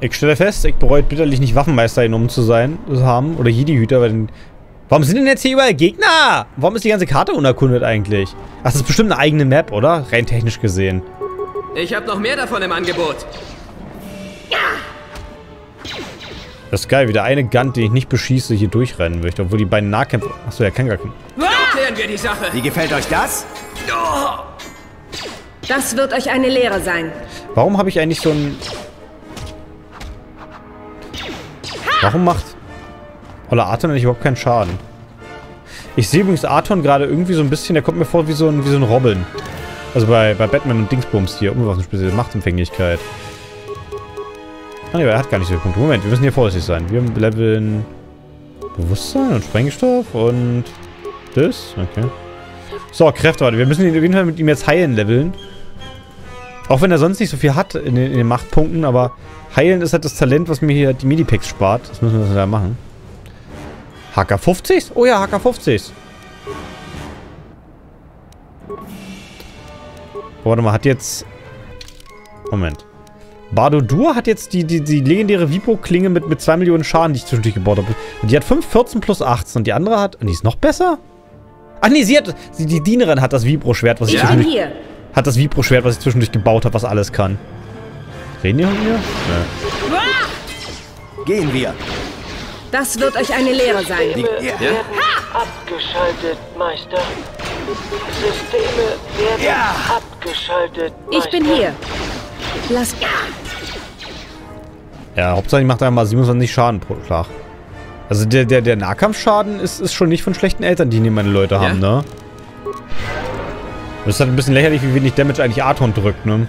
Ich stelle fest, ich bereue bitterlich nicht Waffenmeister genommen zu haben. Oder Jedi-Hüter, weil... Warum sind denn jetzt hier überall Gegner? Warum ist die ganze Karte unerkundet eigentlich? Ach, das ist bestimmt eine eigene Map, oder? Rein technisch gesehen. Ich habe noch mehr davon im Angebot. Das ist geil, wie der eine Gun, den ich nicht beschieße, hier durchrennen möchte. Obwohl die beiden Nahkämpfer... Achso, der kann gar keinen... Klären wir die Sache. Wie gefällt euch das? Das wird euch eine Lehre sein. Warum habe ich eigentlich so ein... Warum macht... Ola Aton eigentlich überhaupt keinen Schaden? Ich sehe übrigens Aton gerade irgendwie so ein bisschen... Der kommt mir vor wie so ein Robin. Also bei Batman und Dingsbums hier. Unbewaffnungsspitze, Machtempfänglichkeit. Ah ne, er hat gar nicht so viele Punkte. Moment, wir müssen hier vorsichtig sein. Wir leveln... Bewusstsein und Sprengstoff und... Das? Okay. So, Kräfte, warte. Wir müssen auf jeden Fall mit ihm jetzt heilen leveln. Auch wenn er sonst nicht so viel hat in den Machtpunkten, aber heilen ist halt das Talent, was mir hier die Medipacks spart. Das müssen wir da machen. HK 50? Oh ja, HK 50. Oh, warte mal, hat jetzt... Moment. Bardo-Dur hat jetzt die legendäre Vibro-Klinge mit 2 Millionen Schaden, die ich zwischendurch gebaut habe. Und die hat 5, 14 plus 18. Und die andere hat... Und die ist noch besser? Ach nee, die Dienerin hat das Vibro-Schwert, was ich zwischendurch... hier. Hat das Vibro-Schwert, was ich zwischendurch gebaut habe, was alles kann. Reden die mit mir? Nee. Gehen wir. Das wird euch eine Lehre sein. Werden abgeschaltet, Meister. Systeme werden abgeschaltet, Meister. Ich bin hier. Lass... Ja, Hauptsache, ich mache da mal 27 Schaden pro Schlag. Also der Nahkampfschaden ist schon nicht von schlechten Eltern, die meine Leute haben, ne? Das ist halt ein bisschen lächerlich, wie wenig Damage eigentlich Aton drückt, ne?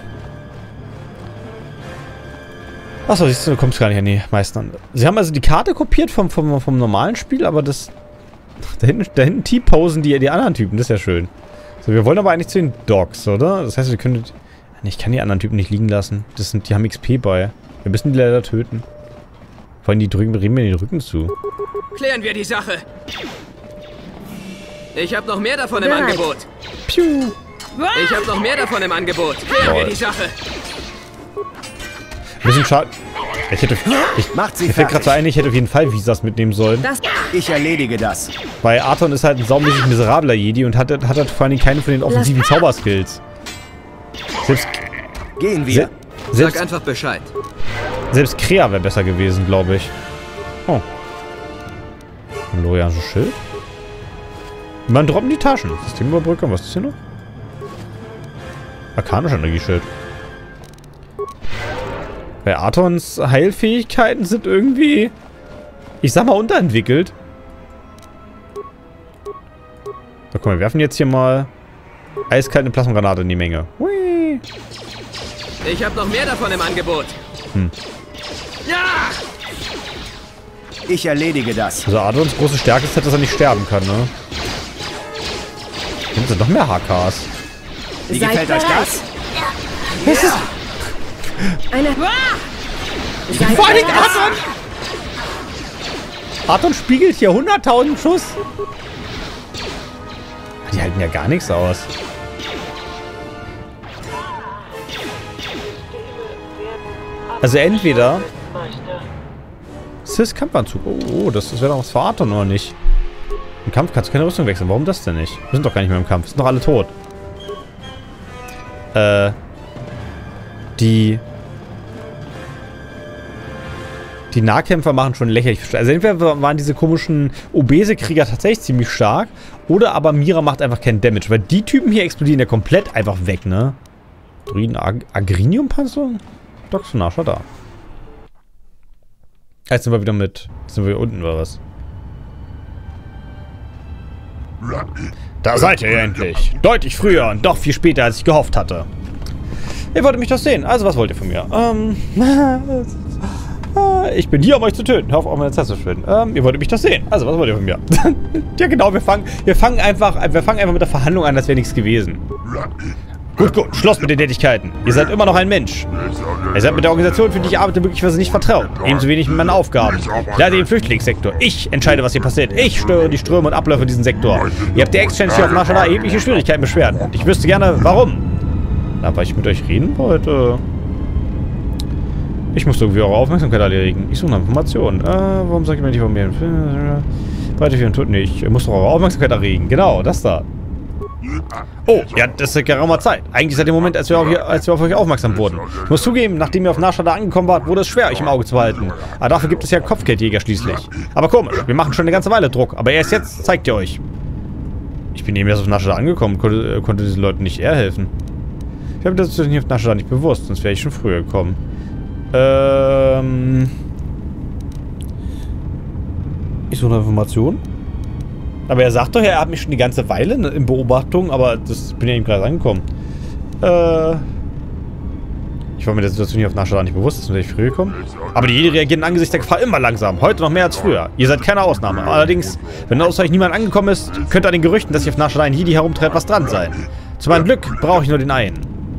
Achso, siehst du kommst gar nicht an die meisten an. Sie haben also die Karte kopiert vom normalen Spiel, aber das... Da hinten T-Posen die anderen Typen, das ist ja schön. So, wir wollen aber eigentlich zu den Dogs, oder? Das heißt, wir können... Ich kann die anderen Typen nicht liegen lassen. Die haben XP bei. Wir müssen die leider töten. Vor allem die drehen mir den Rücken zu. Klären wir die Sache. Ich habe noch mehr davon im Angebot. Piu. Ich habe noch mehr davon im Angebot. Klären wir die Sache. Ein bisschen schade. Macht sie mir fällt gerade so ein, ich hätte auf jeden Fall Visas mitnehmen sollen. Ich erledige das. Weil Aton ist halt ein saumäßig miserabler Jedi und hat vor allem keine von den offensiven Zauberskills. Gehen wir. Sag einfach Bescheid. Selbst Krea wäre besser gewesen, glaube ich. Oh. Ein Lorianisches Schild. Man droppen die Taschen. Systemüberbrückung, was ist hier noch? Arkanischer Energieschild. Bei Atons Heilfähigkeiten sind irgendwie, ich sag mal, unterentwickelt. So, komm, wir werfen jetzt hier mal eiskalt eine Plasmagranate in die Menge. Hui. Ich habe noch mehr davon im Angebot. Ja! Ich erledige das. Also Atons große Stärke ist halt, dass er nicht sterben kann, ne? Hier sind noch mehr HKs. Wie gefällt euch das? Was ist... Vor allem Aton! Aton spiegelt hier 100.000 Schuss. Die halten ja gar nichts aus. Also entweder... Sis Kampfanzug. Oh, das wäre doch was für Aton, oder nicht? Im Kampf kannst du keine Rüstung wechseln. Warum das denn nicht? Wir sind doch gar nicht mehr im Kampf. Sind doch alle tot. Die Nahkämpfer machen schon lächerlich. Also entweder waren diese komischen obese Krieger tatsächlich ziemlich stark, oder aber Mira macht einfach keinen Damage, weil die Typen hier explodieren ja komplett einfach weg, ne? Druiden Agrinium-Panzer? Doxonascher da. Jetzt sind wir wieder sind wir unten, oder was? Da seid ihr endlich. Deutlich früher und doch viel später, als ich gehofft hatte. Ihr wolltet mich doch sehen. Also, was wollt ihr von mir? Ich bin hier, um euch zu töten. Hör auf, meine Zeit zu verschwenden. Ihr wolltet mich doch sehen. Also, was wollt ihr von mir? Ja, genau, wir fangen einfach mit der Verhandlung an, als wäre nichts gewesen. Gut, Schluss mit den Tätigkeiten. Ihr seid immer noch ein Mensch. Ihr seid mit der Organisation, für die ich arbeite, möglicherweise nicht vertraut. Ebenso wenig mit meinen Aufgaben. Ich leite den Flüchtlingssektor. Ich entscheide, was hier passiert. Ich steuere die Ströme und Abläufe in diesem Sektor. Ihr habt die Exchange hier auf National erhebliche Schwierigkeiten beschwert. Und ich wüsste gerne, warum. Na, weil ich mit euch reden wollte. Ich muss irgendwie eure Aufmerksamkeit erregen. Ich suche nach Informationen. Warum sagt ihr mir nicht von mir? Weiter für den Tod nicht. Ich muss doch eure Aufmerksamkeit erregen. Genau, das da. Oh, ja, das ist seit geraumer Zeit. Eigentlich seit dem Moment, als wir auf euch aufmerksam wurden. Ich muss zugeben, nachdem ihr auf Nar Shaddaa angekommen wart, wurde es schwer, euch im Auge zu behalten. Aber dafür gibt es ja Kopfgeldjäger schließlich. Aber komisch, wir machen schon eine ganze Weile Druck. Aber erst jetzt zeigt ihr euch. Ich bin eben erst auf Nar Shaddaa angekommen, konnte diesen Leuten nicht eher helfen. Ich habe das auf Nar Shaddaa nicht bewusst, sonst wäre ich schon früher gekommen. Ich suche eine Information. Aber er sagt doch, er hat mich schon die ganze Weile in Beobachtung, aber das bin ja eben gerade angekommen. Ich war mir der Situation hier auf Nar Shaddaa nicht bewusst, sonst wäre ich früher gekommen. Aber die Jedi reagieren angesichts der Gefahr immer langsam. Heute noch mehr als früher. Ihr seid keine Ausnahme. Allerdings, wenn außer euch niemand angekommen ist, könnte an den Gerüchten, dass sich auf Nar Shaddaa ein Jedi herumtreibt, was dran sein. Zu meinem Glück brauche ich nur den einen.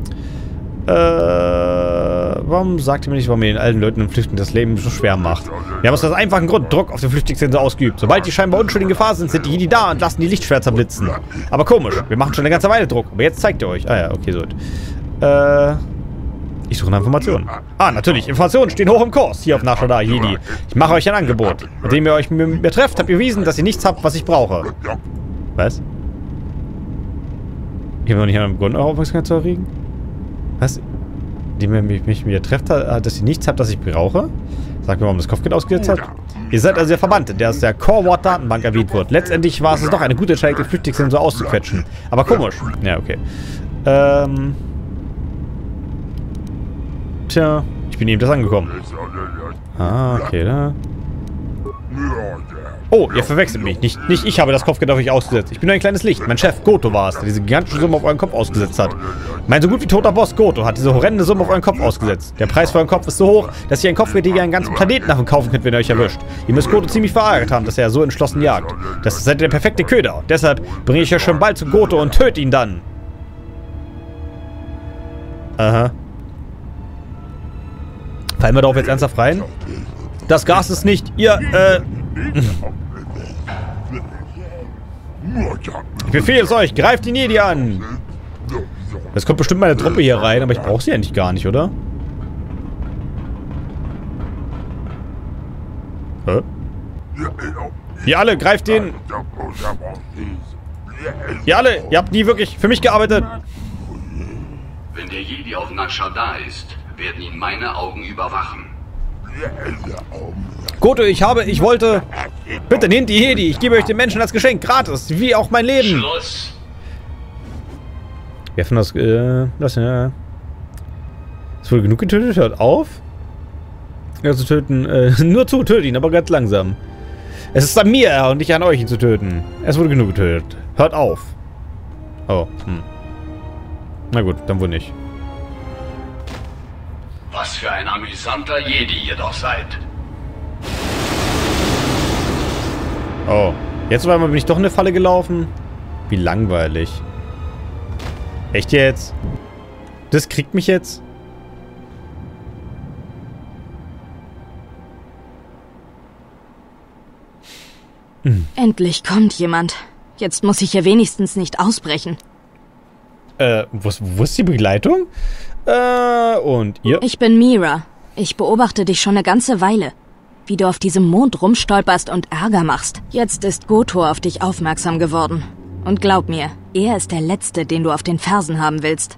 Warum sagt ihr mir nicht, warum ihr den alten Leuten im Flüchtling das Leben so schwer macht? Wir haben aus einem einfachen Grund Druck auf den Flüchtlingssensor ausgeübt. Sobald die scheinbar unschuldig in Gefahr sind, sind die Jedi da und lassen die Lichtschwerter blitzen. Aber komisch, wir machen schon eine ganze Weile Druck. Aber jetzt zeigt ihr euch. Ah ja, okay, so. Ich suche nach Informationen. Ah, natürlich, Informationen stehen hoch im Kurs hier auf Nar Shaddaa, Jedi. Ich mache euch ein Angebot. Nachdem ihr euch mit mir trefft, habt ihr bewiesen, dass ihr nichts habt, was ich brauche. Was? Ich habe noch nicht einen Grund, eure Aufmerksamkeit zu erregen? Was? Die mich mit mir trefft, dass ihr nichts habt, das ich brauche? Sagt mir, warum das Kopfgeld ausgesetzt hat? Ihr seid also der Verbannte, der aus der Core-Ward-Datenbank erwähnt wird. Letztendlich war es doch eine gute Entscheidung, den Flüchtlingssensor auszuquetschen. Aber komisch. Ja, okay. Tja, ich bin eben das angekommen. Ah, okay, da. Oh, ihr verwechselt mich. Nicht ich habe das Kopfgeld auf euch ausgesetzt. Ich bin nur ein kleines Licht. Mein Chef, Goto, war es, der diese gigantische Summe auf euren Kopf ausgesetzt hat. Mein so gut wie toter Boss, Goto, hat diese horrende Summe auf euren Kopf ausgesetzt. Der Preis für euren Kopf ist so hoch, dass ihr einen Kopfgeldjäger einen ganzen Planeten davon kaufen könnt, wenn ihr euch erwischt. Ihr müsst Goto ziemlich verärgert haben, dass er so entschlossen jagt. Das seid ihr der perfekte Köder. Deshalb bringe ich euch schon bald zu Goto und töte ihn dann. Aha. Fallen wir darauf jetzt ernsthaft rein? Das Gas ist nicht... Ich befehle es euch, greift die Jedi an! Es kommt bestimmt meine Truppe hier rein, aber ich brauche sie eigentlich gar nicht, oder? Hä? Ihr alle, greift den! Ihr alle, ihr habt nie wirklich für mich gearbeitet! Wenn der Jedi auf Nar Shaddaa ist, werden ihn meine Augen überwachen. Goto, ich wollte... Bitte nehmt die Jedi, ich gebe euch den Menschen als Geschenk, gratis, wie auch mein Leben. Schluss! Wir haben das, es wurde genug getötet, hört auf. Ja, zu töten, nur zu, tötet ihn, aber ganz langsam. Es ist an mir und nicht an euch, ihn zu töten. Es wurde genug getötet. Hört auf. Oh, Na gut, dann wohl nicht. Was für ein amüsanter Jedi ihr doch seid. Oh, jetzt bin ich doch in eine Falle gelaufen. Wie langweilig. Echt jetzt? Das kriegt mich jetzt? Endlich kommt jemand. Jetzt muss ich hier wenigstens nicht ausbrechen. Wo ist die Begleitung? Und ihr? Ich bin Mira. Ich beobachte dich schon eine ganze Weile. Wie du auf diesem Mond rumstolperst und Ärger machst. Jetzt ist Goto auf dich aufmerksam geworden. Und glaub mir, er ist der Letzte, den du auf den Fersen haben willst.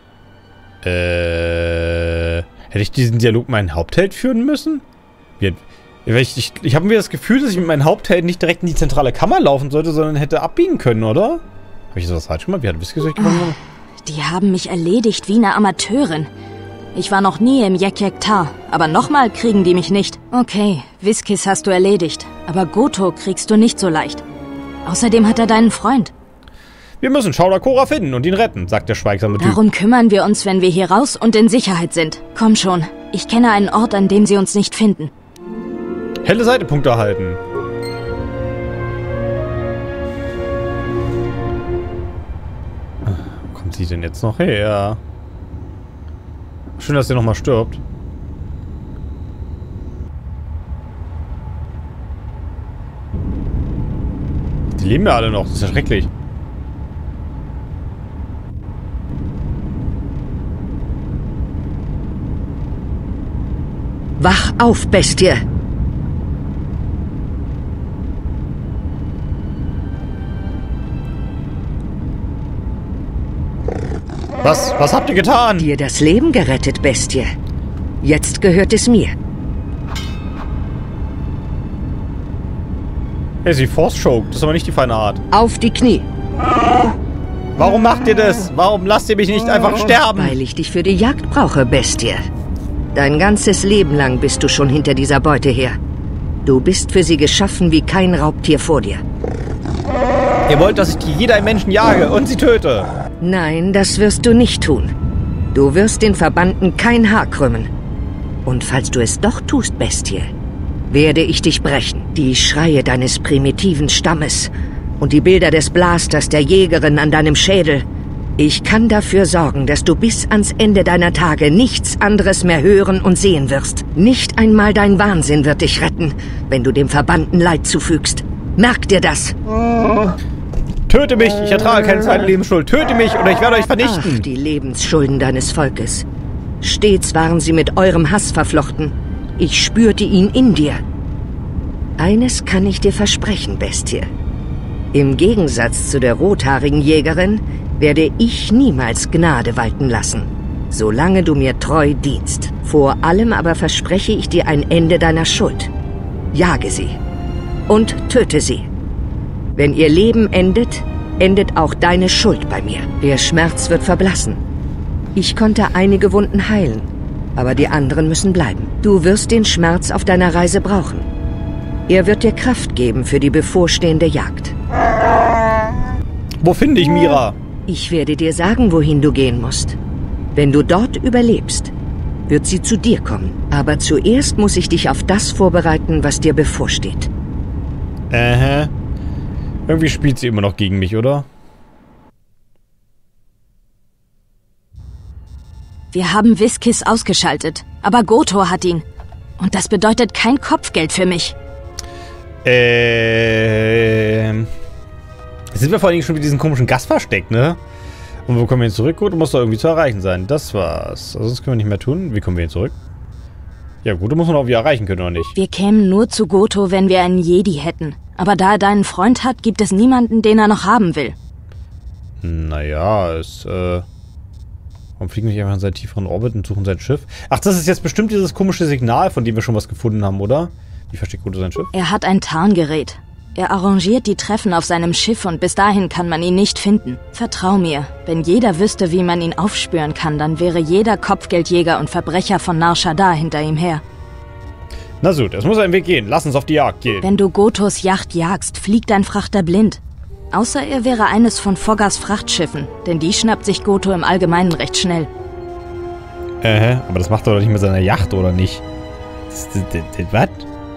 Hätte ich diesen Dialog meinen Hauptheld führen müssen? Ich habe mir das Gefühl, dass ich mit meinem Hauptheld nicht direkt in die zentrale Kammer laufen sollte, sondern hätte abbiegen können, oder? Habe ich sowas falsch gemacht? Wie hat Whisky so gemacht? Die haben mich erledigt wie eine Amateurin. Ich war noch nie im Yek-Yek-Ta, aber nochmal kriegen die mich nicht. Okay, Whiskys hast du erledigt, aber Goto kriegst du nicht so leicht. Außerdem hat er deinen Freund. Wir müssen Chowder Kora finden und ihn retten, sagt der schweigsame Typ. Darum kümmern wir uns, wenn wir hier raus und in Sicherheit sind. Komm schon, ich kenne einen Ort, an dem sie uns nicht finden. Helle Seitenpunkte erhalten. Wo kommt sie denn jetzt noch her? Schön, dass sie nochmal stirbt. Die leben ja alle noch, das ist ja schrecklich. Wach auf, Bestie! Was habt ihr getan? Dir das Leben gerettet, Bestie. Jetzt gehört es mir. Hey, sie force-choked. Das ist aber nicht die feine Art. Auf die Knie. Warum macht ihr das? Warum lasst ihr mich nicht einfach sterben? Weil ich dich für die Jagd brauche, Bestie. Dein ganzes Leben lang bist du schon hinter dieser Beute her. Du bist für sie geschaffen wie kein Raubtier vor dir. Ihr wollt, dass ich jeder Menschen jage und sie töte. Nein, das wirst du nicht tun. Du wirst den Verbannten kein Haar krümmen. Und falls du es doch tust, Bestie, werde ich dich brechen. Die Schreie deines primitiven Stammes und die Bilder des Blasters der Jägerin an deinem Schädel. Ich kann dafür sorgen, dass du bis ans Ende deiner Tage nichts anderes mehr hören und sehen wirst. Nicht einmal dein Wahnsinn wird dich retten, wenn du dem Verbannten Leid zufügst. Merk dir das! Töte mich! Ich ertrage keine zweite Lebensschuld. Töte mich oder ich werde euch vernichten! Ach, die Lebensschulden deines Volkes. Stets waren sie mit eurem Hass verflochten. Ich spürte ihn in dir. Eines kann ich dir versprechen, Bestie. Im Gegensatz zu der rothaarigen Jägerin werde ich niemals Gnade walten lassen, solange du mir treu dienst. Vor allem aber verspreche ich dir ein Ende deiner Schuld. Jage sie und töte sie. Wenn ihr Leben endet, endet auch deine Schuld bei mir. Der Schmerz wird verblassen. Ich konnte einige Wunden heilen, aber die anderen müssen bleiben. Du wirst den Schmerz auf deiner Reise brauchen. Er wird dir Kraft geben für die bevorstehende Jagd. Wo finde ich Mira? Ich werde dir sagen, wohin du gehen musst. Wenn du dort überlebst, wird sie zu dir kommen. Aber zuerst muss ich dich auf das vorbereiten, was dir bevorsteht. Irgendwie spielt sie immer noch gegen mich, oder? Wir haben Viskis ausgeschaltet, aber Goto hat ihn. Und das bedeutet kein Kopfgeld für mich. Jetzt sind wir vor allen Dingen schon mit diesem komischen Gas versteckt, ne? Und wo kommen wir hin zurück? Gut, muss doch irgendwie zu erreichen sein. Das war's. Also das können wir nicht mehr tun. Wie kommen wir hin zurück? Ja gut, da muss man auch wieder erreichen können, oder nicht? Wir kämen nur zu Goto, wenn wir einen Jedi hätten. Aber da er deinen Freund hat, gibt es niemanden, den er noch haben will. Naja, warum fliegen wir nicht einfach in seinen tieferen Orbit und suchen sein Schiff? Ach, das ist jetzt bestimmt dieses komische Signal, von dem wir schon was gefunden haben, oder? Wie versteckt Goto sein Schiff? Er hat ein Tarngerät. Er arrangiert die Treffen auf seinem Schiff und bis dahin kann man ihn nicht finden. Vertrau mir, wenn jeder wüsste, wie man ihn aufspüren kann, dann wäre jeder Kopfgeldjäger und Verbrecher von Nar Shaddaa hinter ihm her. Na gut, es muss einen Weg gehen. Lass uns auf die Jagd gehen. Wenn du Gotos Yacht jagst, fliegt dein Frachter blind. Außer er wäre eines von Foggas Frachtschiffen, denn die schnappt sich Goto im Allgemeinen recht schnell. Aber das macht er doch nicht mit seiner Yacht, oder nicht? Was?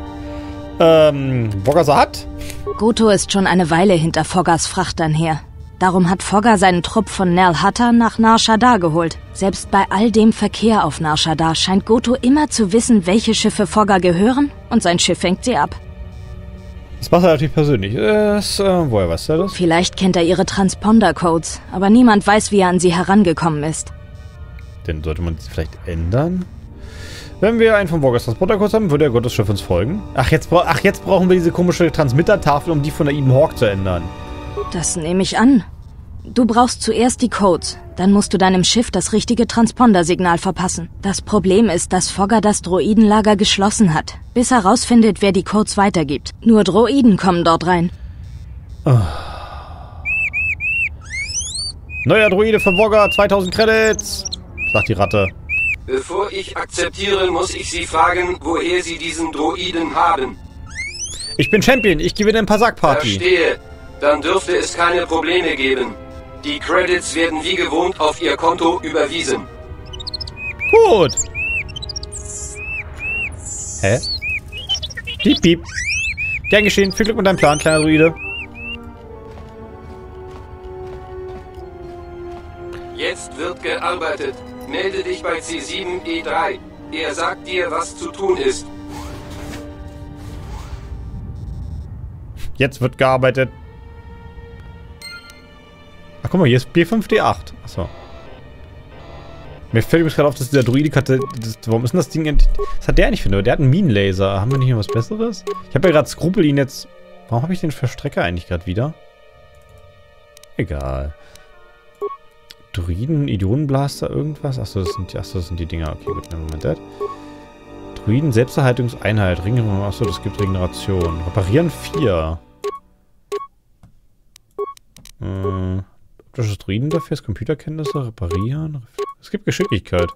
Foggas hat? Goto ist schon eine Weile hinter Foggas Frachtern her. Darum hat Fogga seinen Trupp von Nal Hutta nach Nar Shaddaa geholt. Selbst bei all dem Verkehr auf Nar Shaddaa scheint Goto immer zu wissen, welche Schiffe Fogga gehören, und sein Schiff fängt sie ab. Das macht er natürlich persönlich. Woher weiß er das? Vielleicht kennt er ihre Transponder-Codes, aber niemand weiß, wie er an sie herangekommen ist. Denn sollte man sie vielleicht ändern? Wenn wir einen von Foggas Transportercode haben, würde der Gottes Schiff uns folgen. Ach, jetzt brauchen wir diese komische Transmittertafel, um die von der Eben Hawk zu ändern. Das nehme ich an. Du brauchst zuerst die Codes, dann musst du deinem Schiff das richtige Transponder-Signal verpassen. Das Problem ist, dass Fogga das Droidenlager geschlossen hat, bis er rausfindet, wer die Codes weitergibt. Nur Droiden kommen dort rein. Oh. Neuer Droide von Fogga, 2000 Credits, sagt die Ratte. Bevor ich akzeptiere, muss ich Sie fragen, woher Sie diesen Droiden haben. Ich bin Champion, ich gewinne ein paar Sackparty. Verstehe. Dann dürfte es keine Probleme geben. Die Credits werden wie gewohnt auf Ihr Konto überwiesen. Gut. Hä? Piep, piep. Gern geschehen. Viel Glück mit deinem Plan, kleiner Druide. Jetzt wird gearbeitet. Melde dich bei C7E3. Er sagt dir, was zu tun ist. Jetzt wird gearbeitet. Ach, guck mal, hier ist B5D8. Achso. Mir fällt übrigens gerade auf, dass dieser Druide hatte. Warum ist denn das Ding. Was hat der nicht für eine? Der hat einen Minenlaser. Haben wir nicht noch was Besseres? Ich habe ja gerade Skrupel ihn jetzt. Warum habe ich den Verstrecker eigentlich gerade wieder? Egal. Druiden, Ionenblaster, irgendwas? Achso, das sind die Dinger. Okay, gut, Moment. Druiden, Selbsterhaltungseinheit. Achso, das gibt Regeneration. Reparieren 4. Das ist Druiden dafür, ist Computerkenntnisse, reparieren. Es gibt Geschicklichkeit.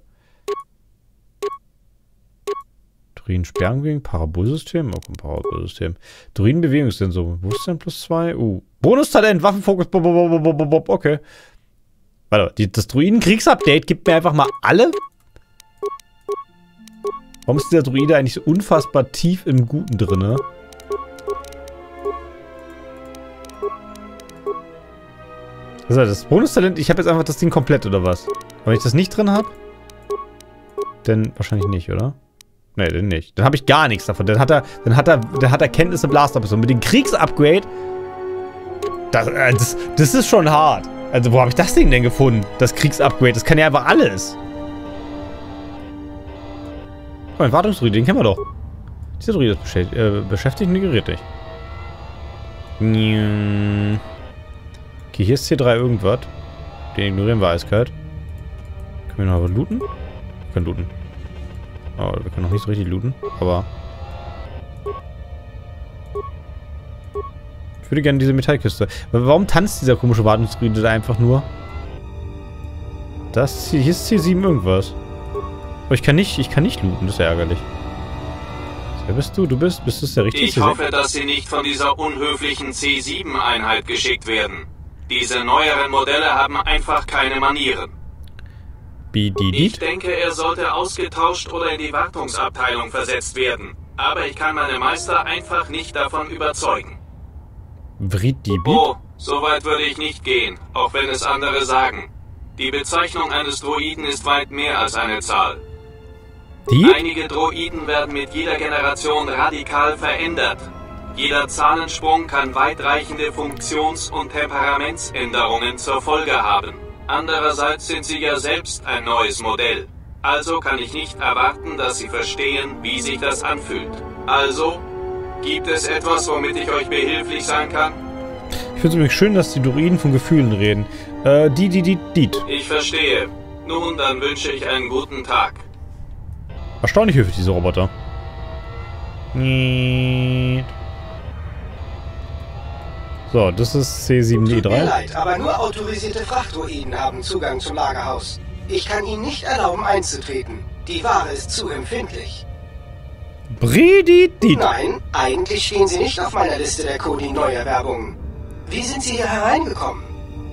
Druiden Sperrenbewegung, Parabolsystem. Oh, Parabolsystem. Druiden Bewegungssensor. Bewusstsein +2. Bonustalent, Waffenfokus. Okay. Warte, das Druiden Kriegsupdate gibt mir einfach mal alle. Warum ist dieser Druide eigentlich so unfassbar tief im Guten drin? Also das Bonustalent, ich habe jetzt einfach das Ding komplett, oder was? Wenn ich das nicht drin habe, dann wahrscheinlich nicht, oder? Ne, dann nicht. Dann habe ich gar nichts davon. Dann hat er Kenntnisse Blaster-Pistole. Mit dem Kriegsupgrade, das ist schon hart. Also, wo habe ich das Ding denn gefunden? Das Kriegsupgrade, das kann ja einfach alles. Oh, ein Wartungsdruide, den kennen wir doch. Dieser Druide ist beschäftigt und ignoriert dich. Okay, hier ist C3 irgendwas. Den ignorieren wir eiskalt. Können wir noch looten? Wir können looten. Oh, wir können noch nicht so richtig looten, aber... Ich würde gerne diese Metallkiste. Warum tanzt dieser komische Wartungsdruide da einfach nur? Hier ist C7 irgendwas. Aber ich kann nicht looten, das ist ja ärgerlich. Wer bist du? Bist das der richtige? Ich hoffe, dass Sie nicht von dieser unhöflichen C7-Einheit geschickt werden. Diese neueren Modelle haben einfach keine Manieren. Ich denke, er sollte ausgetauscht oder in die Wartungsabteilung versetzt werden. Aber ich kann meine Meister einfach nicht davon überzeugen. Oh, so weit würde ich nicht gehen, auch wenn es andere sagen. Die Bezeichnung eines Droiden ist weit mehr als eine Zahl. Einige Droiden werden mit jeder Generation radikal verändert. Jeder Zahlensprung kann weitreichende Funktions- und Temperamentsänderungen zur Folge haben. Andererseits sind sie ja selbst ein neues Modell. Also kann ich nicht erwarten, dass sie verstehen, wie sich das anfühlt. Also, gibt es etwas, womit ich euch behilflich sein kann? Ich finde es übrigens schön, dass die Droiden von Gefühlen reden. Ich verstehe. Nun, dann wünsche ich einen guten Tag. Erstaunlich höflich, diese Roboter. So, das ist C7E3. Tut mir leid, aber nur autorisierte Frachtdroiden haben Zugang zum Lagerhaus. Ich kann Ihnen nicht erlauben, einzutreten. Die Ware ist zu empfindlich. Nein, eigentlich stehen Sie nicht auf meiner Liste der Kodi-Neuerwerbungen. Wie sind Sie hier hereingekommen?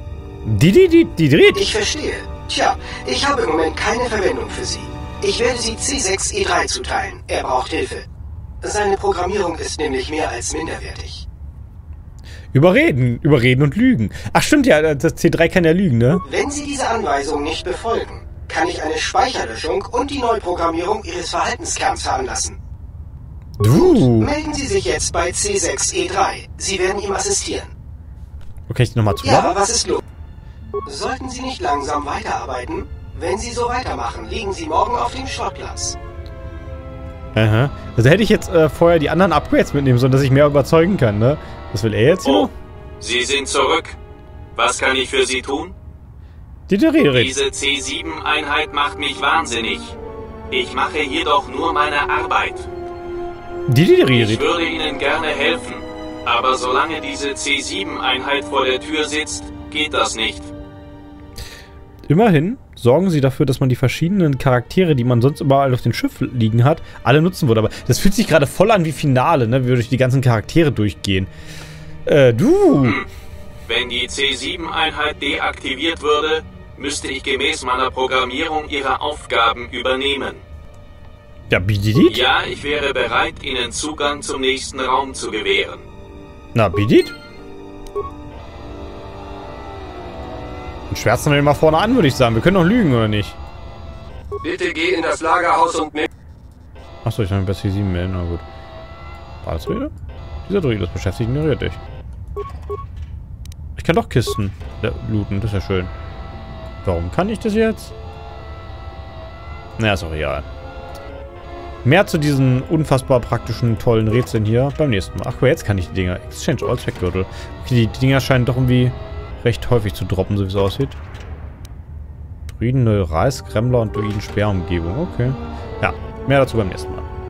Ich verstehe. Tja, ich habe im Moment keine Verwendung für Sie. Ich werde Sie C6E3 zuteilen. Er braucht Hilfe. Seine Programmierung ist nämlich mehr als minderwertig. Überreden und lügen. Ach stimmt ja, das C3 kann ja lügen, ne? Wenn Sie diese Anweisung nicht befolgen, kann ich eine Speicherlöschung und die Neuprogrammierung Ihres Verhaltenskerns veranlassen. Gut, melden Sie sich jetzt bei C6E3. Sie werden ihm assistieren. Okay, ich nochmal zu. Ja, was ist los? Sollten Sie nicht langsam weiterarbeiten? Wenn Sie so weitermachen, liegen Sie morgen auf dem Schrottplatz. Aha. Also hätte ich jetzt vorher die anderen Upgrades mitnehmen sollen, dass ich mehr überzeugen kann, ne? Was will er jetzt hier? Oh, Sie sind zurück. Was kann ich für Sie tun? Diese C7-Einheit macht mich wahnsinnig. Ich mache jedoch nur meine Arbeit. Ich würde Ihnen gerne helfen, aber solange diese C7-Einheit vor der Tür sitzt, geht das nicht. Immerhin sorgen sie dafür, dass man die verschiedenen Charaktere, die man sonst überall auf dem Schiff liegen hat, alle nutzen würde. Aber das fühlt sich gerade voll an wie Finale, ne? Wie wir durch die ganzen Charaktere durchgehen. Wenn die C7-Einheit deaktiviert würde, müsste ich gemäß meiner Programmierung ihre Aufgaben übernehmen. Ja, bietet? Ja, ich wäre bereit, Ihnen Zugang zum nächsten Raum zu gewähren. Na, bietet? Dann schwärzen wir den mal vorne an, würde ich sagen. Wir können doch lügen, oder nicht? Bitte geh in das Lagerhaus und Achso, ich kann mich bei C7 melden, na gut. War das Rede? Dieser Druide ist beschäftigt, ignoriert dich. Ich kann doch Kisten looten, das ist ja schön. Warum kann ich das jetzt? Na, ist auch egal. Mehr zu diesen unfassbar praktischen, tollen Rätseln hier beim nächsten Mal. Ach, jetzt kann ich die Dinger. Exchange All Zweckgürtel. Okay, die Dinger scheinen doch irgendwie recht häufig zu droppen, so wie es aussieht. Druiden, Neural, Scrambler und Druiden Sperrumgebung. Okay. Ja, mehr dazu beim nächsten Mal.